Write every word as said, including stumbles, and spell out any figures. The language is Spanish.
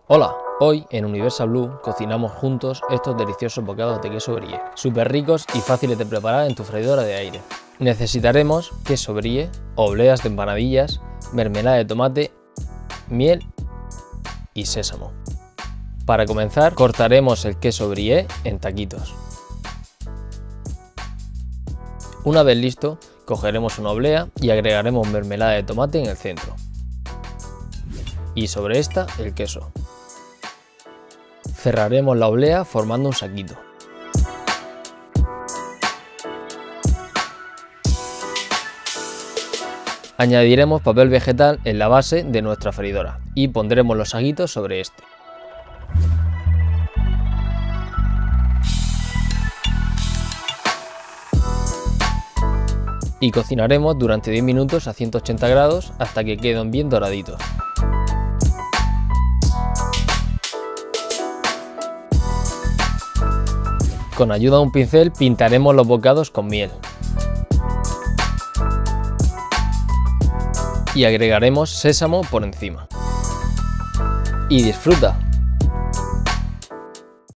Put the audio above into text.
Hola, hoy en Universal Blue cocinamos juntos estos deliciosos bocados de queso brie, súper ricos y fáciles de preparar en tu freidora de aire. Necesitaremos queso brie, obleas de empanadillas, mermelada de tomate, miel y sésamo. Para comenzar, cortaremos el queso brie en taquitos. Una vez listo, cogeremos una oblea y agregaremos mermelada de tomate en el centro. Y sobre esta, el queso. Cerraremos la oblea formando un saquito. Añadiremos papel vegetal en la base de nuestra freidora y pondremos los saquitos sobre este. Y cocinaremos durante diez minutos a ciento ochenta grados hasta que queden bien doraditos. Con ayuda de un pincel pintaremos los bocados con miel. Y agregaremos sésamo por encima. Y disfruta.